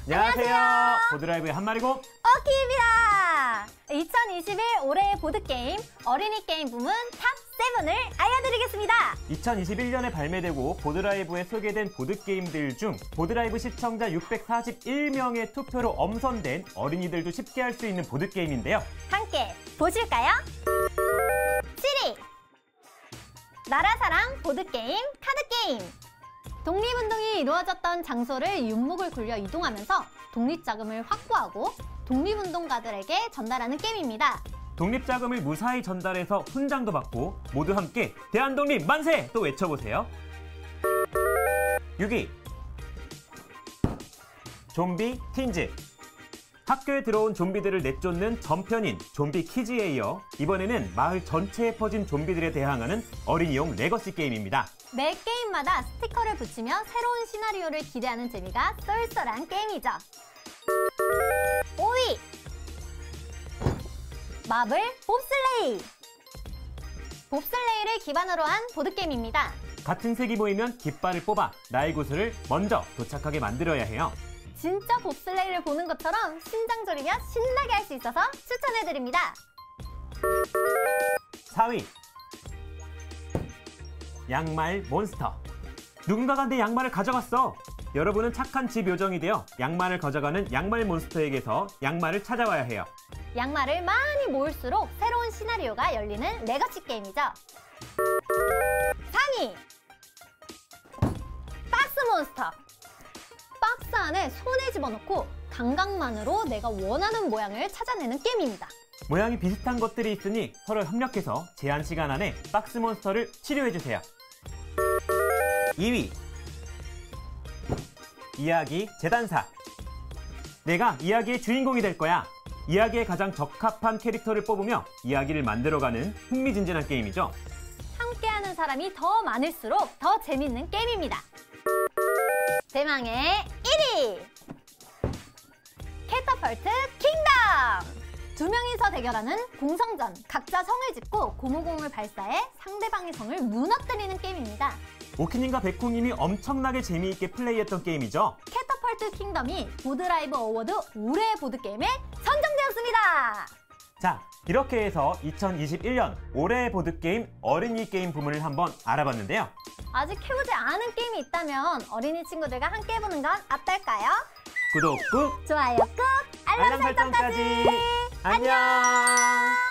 안녕하세요. 보드라이브의 한마리고 오키입니다. 2021 올해의 보드게임 어린이 게임 부문 탑7을 알려드리겠습니다. 2021년에 발매되고 보드라이브에 소개된 보드게임들 중 보드라이브 시청자 641명의 투표로 엄선된 어린이들도 쉽게 할 수 있는 보드게임인데요. 함께 보실까요? 7위 나라사랑 보드게임 카드게임. 독립운동이 이루어졌던 장소를 윤목을 굴려 이동하면서 독립자금을 확보하고 독립운동가들에게 전달하는 게임입니다. 독립자금을 무사히 전달해서 훈장도 받고 모두 함께 대한독립 만세! 또 외쳐보세요. 6위 좀비 틴즈. 학교에 들어온 좀비들을 내쫓는 전편인 좀비 키즈에 이어 이번에는 마을 전체에 퍼진 좀비들에 대항하는 어린이용 레거시 게임입니다. 매 게임마다 스티커를 붙이며 새로운 시나리오를 기대하는 재미가 쏠쏠한 게임이죠. 5위 마블 봅슬레이. 봅슬레이를 기반으로 한 보드게임입니다. 같은 색이 보이면 깃발을 뽑아 나의 곳을 먼저 도착하게 만들어야 해요. 진짜 봅슬레이를 보는 것처럼 심장 졸이며 신나게 할 수 있어서 추천해드립니다. 4위 양말 몬스터. 누군가가 내 양말을 가져갔어. 여러분은 착한 집 요정이 되어 양말을 가져가는 양말 몬스터에게서 양말을 찾아와야 해요. 양말을 많이 모을수록 새로운 시나리오가 열리는 레거시 게임이죠. 3위 박스 몬스터. 박스 안에 손에 집어넣고 감각만으로 내가 원하는 모양을 찾아내는 게임입니다. 모양이 비슷한 것들이 있으니 서로 협력해서 제한 시간 안에 박스 몬스터를 치료해주세요. 2위 이야기 재단사. 내가 이야기의 주인공이 될 거야. 이야기에 가장 적합한 캐릭터를 뽑으며 이야기를 만들어가는 흥미진진한 게임이죠. 함께하는 사람이 더 많을수록 더 재밌는 게임입니다. 대망의 1위 캐터펄트 킹덤. 두 명이서 대결하는 공성전. 각자 성을 짓고 고무공을 발사해 상대방의 성을 무너뜨리는 게임입니다. 오키님과 백콩님이 엄청나게 재미있게 플레이했던 게임이죠. 캐터펄트 킹덤이 보드라이브 어워드 올해의 보드게임에 선정되었습니다. 자, 이렇게 해서 2021년 올해의 보드게임 어린이 게임 부문을 한번 알아봤는데요. 아직 해보지 않은 게임이 있다면 어린이 친구들과 함께 해보는 건 어떨까요? 구독 꾹! 좋아요 꾹! 알람 설정까지! 안녕!